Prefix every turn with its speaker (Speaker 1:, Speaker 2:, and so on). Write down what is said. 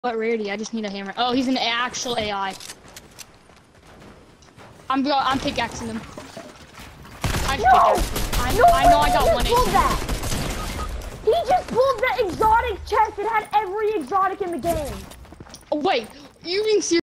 Speaker 1: What rarity? I just need a hammer. Oh, he's an actual AI. I'm pickaxing him. I know I got one
Speaker 2: HP. He just pulled the exotic chest. It had every exotic in the game.
Speaker 1: Oh, wait, you being serious?